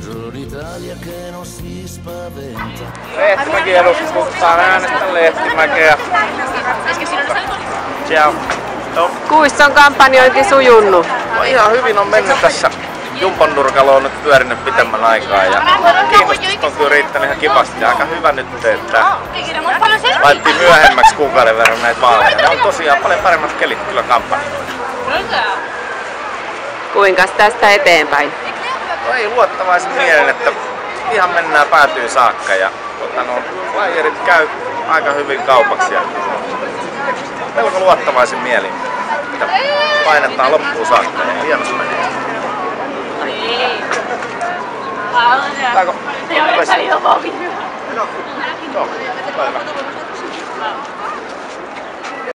Lehtimäki eduskuntaan, äänestän Lehtimäkeä. Ciao. Kuissa on kampanjointi sujunut? No ihan hyvin on mennyt tässä. Jumpon nurkalla on nyt pyörinyt pitemmän aikaa ja kiinnostus on kyllä riittänyt ihan kivasti. Aika hyvä nyt, että laitettiin myöhemmäksi kuukauden verran näitä vaaleja. Ne on tosiaan paljon paremmat kelit kyllä kampanjoilla. Kuinkas tästä eteenpäin? No ei luottavaisin mielen, että ihan mennään päätyy saakka ja flyerit käy aika hyvin kaupaksi ja melko luottavaisin mielin, että painetaan loppuun saakka ja hienosti menee. Saako? Joo, hyvä.